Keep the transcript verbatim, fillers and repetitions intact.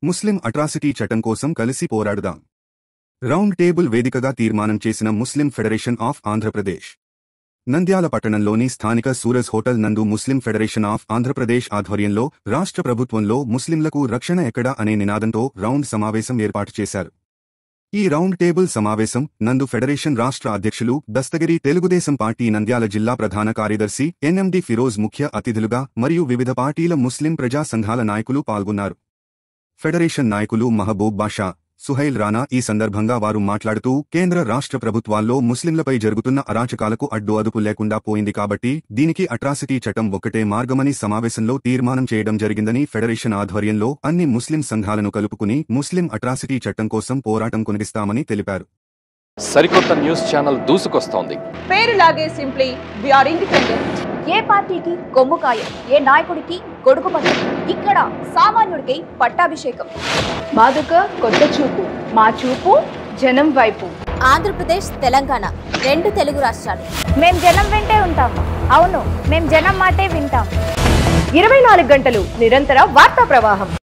ముస్లిం atrocity చట్టం కోసం కలిసి పోరాడుదాం. రౌండ్ టేబుల్ వేదికగా తీర్మానం చేసిన ముస్లిం ఫెడరేషన్ ఆఫ్ ఆంధ్రప్రదేశ్. నంద్యాల పట్టణంలోని స్థానిక సూరజ్ హోటల్ నందు ముస్లిం ఫెడరేషన్ ఆఫ్ ఆంధ్రప్రదేశ్ ఆధ్వర్యంలో రాష్ట్ర ప్రభుత్వంలో ముస్లింలకు రక్షణ ఎక్కడా అనే నినాదంతో రౌండ్ సమావేశం ఏర్పాటు చేశారు. ఈ రౌండ్ టేబుల్ సమావేశం నందు ఫెడరేషన్ రాష్ట్ర అధ్యక్షులు దస్తగిరి, తెలుగుదేశం పార్టీ నంద్యాల జిల్లా ప్రధాన కార్యదర్శి ఎన్ఎండి ఫిరోజ్ ముఖ్య అతిథులుగా మరియు వివిధ పార్టీల ముస్లిం ప్రజా సంఘాల నాయకులు పాల్గొన్నారు. ఫెడరేషన్ నాయకులు మహబూబ్ బాషా, సుహైల్ రానా ఈ సందర్భంగా వారు మాట్లాడుతూ కేంద్ర రాష్ట్ర ప్రభుత్వాల్లో ముస్లింలపై జరుగుతున్న అరాచకాలకు అడ్డు అదుపు లేకుండా పోయింది కాబట్టి దీనికి అట్రాసిటీ చట్టం ఒక్కటే మార్గమని సమావేశంలో తీర్మానం చేయడం జరిగిందని ఫెడరేషన్ ఆధ్వర్యంలో అన్ని ముస్లిం సంఘాలను కలుపుకుని ముస్లిం అట్రాసిటీ చట్టం కోసం పోరాటం కొనసాగిస్తామని తెలిపారు. సరికొత్త న్యూస్ ఛానల్ దూసుకొస్తోంది. పేరులాగే సింప్లీ వి ఆర్ ఇండిపెండెంట్. ఏ పార్టీకి కొమ్ముకాయ, ఏ నాయకుడికి గొడుగు పట్టు. ఇక్కడ సామాన్యుడికి పట్టాభిషేకం. మాదొక కొత్త చూపు, మా చూపు జనం వైపు. ఆంధ్రప్రదేశ్, తెలంగాణ రెండు తెలుగు రాష్ట్రాలు. మేం జనం వెంటే ఉంటాం. అవును, మేం జనం మాటే వింటాం. ఇరవై నాలుగు గంటలు నిరంతర వార్తా ప్రవాహం.